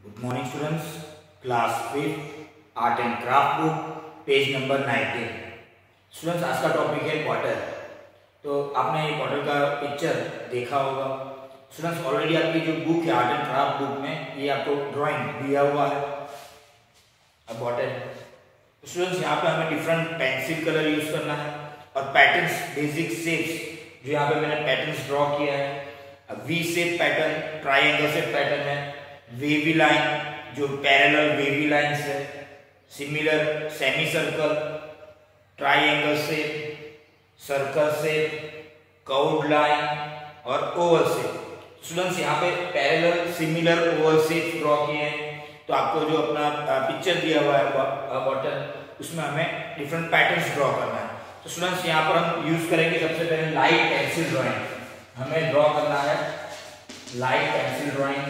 Good morning students, class 5 art and craft book, page number 19। Students, आज का topic है bottle. तो आपने ये बॉटल का पिक्चर देखा होगा। स्टूडेंट्स, ऑलरेडी आपकी जो बुक है आर्ट एंड क्राफ्ट बुक में ये आपको ड्राइंग दिया हुआ है बॉटल। स्टूडेंट्स, यहाँ पे हमें डिफरेंट पेंसिल कलर यूज करना है और पैटर्न्स, बेसिक शेप्स जो यहाँ पे मैंने पैटर्न्स ड्रॉ किया है। V shape pattern, triangle shape pattern है, वेवी लाइन जो पैरेलल वेवी लाइंस है, similar semi circle, triangle shape, circle shape, curved line और ओवल शेप। स्टूडेंट्स, यहाँ पे parallel, similar, oval shape draw किए हैं। तो आपको जो अपना पिक्चर दिया हुआ है बॉटल, उसमें हमें डिफरेंट पैटर्न्स ड्रॉ करना है। तो स्टूडेंट्स, यहाँ पर हम यूज करेंगे सबसे पहले लाइट पेंसिल ड्राइंग। हमें ड्रॉ करना है लाइट पेंसिल ड्राइंग।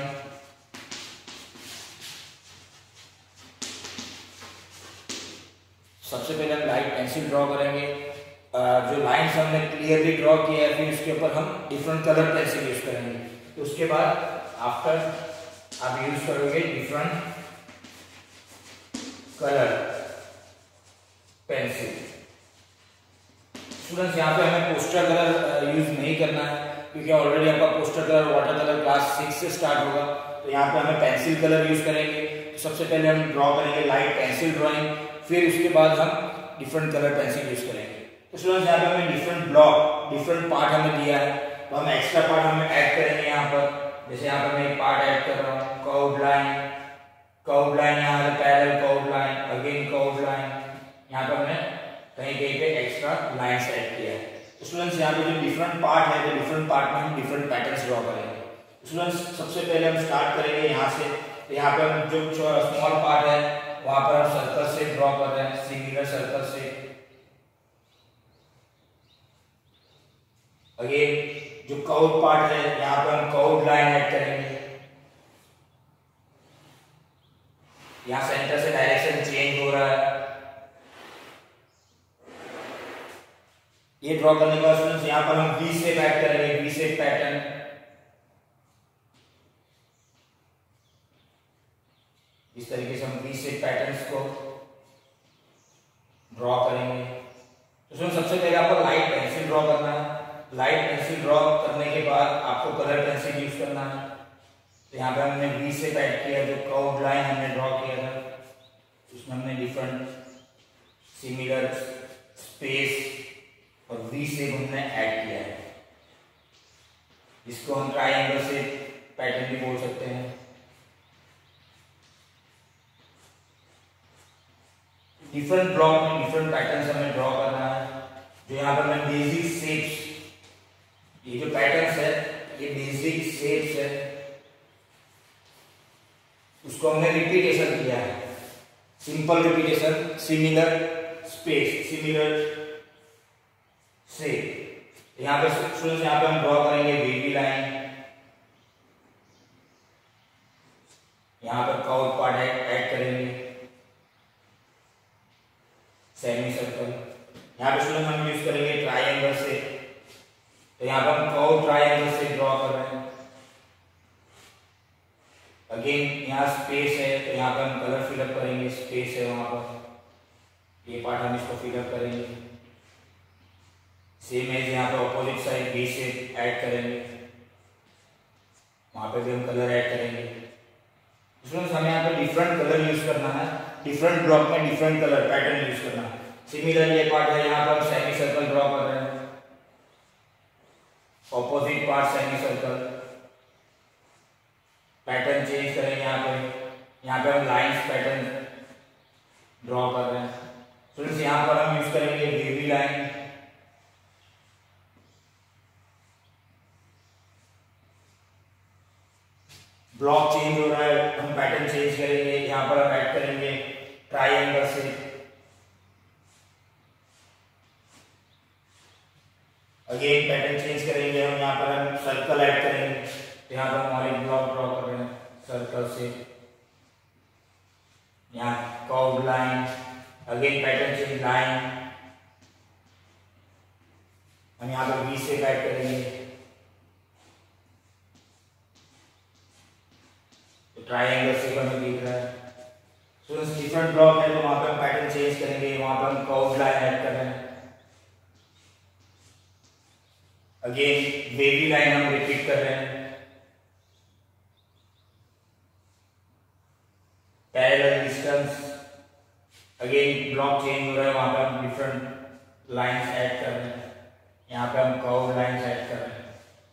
सबसे पहले हम लाइट पेंसिल ड्रॉ करेंगे। जो लाइंस हमने क्लियरली ड्रॉ किया है, फिर उसके ऊपर हम डिफरेंट कलर पेंसिल यूज करेंगे। तो उसके बाद आफ्टर आप यूज करोगे डिफरेंट कलर पेंसिल। स्टूडेंट्स, यहाँ पे हमें पोस्टर कलर यूज नहीं करना है, क्योंकि ऑलरेडी आपका poster colour water colour class 6 से स्टार्ट होगा। तो यहाँ पे हमें पेंसिल कलर यूज करेंगे। तो सबसे पहले हम ड्रॉ करेंगे लाइट पेंसिल ड्राइंग, फिर उसके बाद हम डिफरेंट कलर पेंसिल यूज करेंगे। तो स्टूडेंट्स, यहाँ पे हमें डिफरेंट ब्लॉक, डिफरेंट पार्ट हमें दिया है, तो हम एक्स्ट्रा पार्ट हमें ऐड करेंगे यहाँ पर। जैसे यहाँ पर मैं एक पार्ट ऐड कर रहा हूँ, कर्व्ड लाइन, यहाँ पे parallel curved line, again curved line. यहाँ पर हमने कहीं कहीं पे एक्स्ट्रा लाइंस ऐड किया है। तो स्टूडेंट्स, यहाँ पे जो डिफरेंट पार्ट है, तो डिफरेंट पार्ट में हम डिफरेंट पैटर्न्स ड्रॉ करेंगे। स्टूडेंट्स, सबसे पहले हम स्टार्ट करेंगे यहाँ से। तो यहाँ पे हम जो स्मॉल पार्ट है वहां पर हम सर्कल से ड्रॉ कर रहे हैं, सिंगुलर सर्कल से। अगेन जो कर्व पार्ट है, यहाँ पर हम कर्व्ड लाइन ऐड करेंगे। यहाँ सेंटर से डायरेक्शन चेंज हो रहा है। ये ड्रॉ करने के बाद स्टूडेंट्स, यहाँ पर हम वी शेप ऐड करेंगे, वी शेप पैटर्न। इस तरीके से हम वी शेप पैटर्न्स को ड्रॉ करेंगे। तो सबसे पहले आपको लाइट पेंसिल ड्रॉ करना है। लाइट पेंसिल ड्रॉ करने के बाद आपको कलर पेंसिल यूज करना है। तो यहाँ पे हमने वी शेप ऐड किया, जो कर्व्ड लाइन हमने ड्रॉ किया था, उसमें हमने डिफरेंट सिमिलर, स्पेस और वी शेप हमने ऐड किया है। इसको हम ट्राइंगल शेप पैटर्न भी बोल सकते हैं। डिफरेंट ब्लॉक में डिफरेंट पैटर्न्स हमें ड्रॉ करना है। जो यहाँ पर मैं बेसिक शेप्स, ये जो पैटर्न्स है, ये बेसिक शेप्स है, उसको हमने रिपीटेशन किया है। Simple repetition, similar, space, similar shape. यहाँ पे स्टूडेंट्स, यहाँ पे हम ड्रॉ करेंगे वेवी लाइन। यहाँ पर कर्व पार्ट ऐड करेंगे, सेमी सर्कल। यहाँ पे स्टूडेंट हम यूज करेंगे ट्राइंगल से। तो यहाँ पर हम कर्व ट्राइंगल से ड्रॉ कर रहे हैं। अगेन यहाँ स्पेस है, तो यहाँ पे हम कलर फिलअप करेंगे, स्पेस है वहां पर, ये पार्ट हम इसको फिलअप करेंगे। सेम एज यहाँ पे opposite side V shape add करेंगे, वहां पे भी हम कलर ऐड करेंगे। स्टूडेंट्स, हमें यहाँ पे डिफरेंट कलर यूज करना है, डिफरेंट ब्लॉक में डिफरेंट कलर पैटर्न यूज करना है। सिमिलर ये पार्ट है, यहाँ पर हम सेमी सर्कल ड्रॉ कर रहे हैं, opposite part semi circle. Pattern change करेंगे, यहाँ पे हम लाइंस पैटर्न ड्रॉ कर रहे हैं। स्टूडेंट्स, यहाँ पर हम यूज करेंगे वेवी लाइन। ब्लॉक चेंज हो रहा है, हम पैटर्न चेंज करेंगे। यहाँ पर हम ऐड करेंगे ट्राइंगल से। अगेन पैटर्न चेंज करेंगे, हम यहाँ पर हम सर्कल ऐड करेंगे। यहाँ पर हमारे ब्लॉक ड्रॉ कर रहे हैं सर्कल से। यहाँ curved line, again pattern change line, हम यहाँ पर वी शेप ऐड करेंगे। ट्राइंगल शेप हमें दिख रहा है। स्टूडेंट्स डिफरेंट ब्लॉक है तो वहां पे हम पैटर्न चेंज करेंगे, वहां पे हम कर्व लाइन ऐड कर रहे हैं। अगेन वेवी लाइन हम रिपीट कर रहे हैं। Parallel distance, again block change हो रहा है, वहां पे हम डिफरेंट लाइंस ऐड कर रहे हैं, यहाँ पे हम कर्व लाइंस ऐड कर रहे हैं।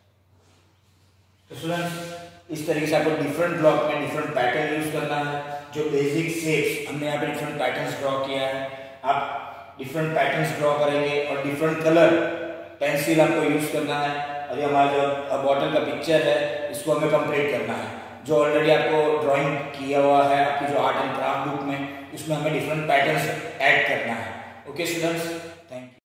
तो स्टूडेंट्स इस तरीके से आपको डिफरेंट ब्लॉक में डिफरेंट पैटर्न यूज करना है। जो बेसिक शेप्स हमने यहाँ पे डिफरेंट पैटर्न्स ड्रॉ किया है, आप डिफरेंट पैटर्न्स ड्रॉ करेंगे और डिफरेंट कलर पेंसिल आपको यूज करना है। अभी हमारा जो बॉटल का पिक्चर है इसको हमें कंप्लीट करना है। जो ऑलरेडी आपको ड्राइंग किया हुआ है आपकी जो आर्ट एंड क्राफ्ट बुक में, उसमें हमें डिफरेंट पैटर्न्स ऐड करना है। Okay students.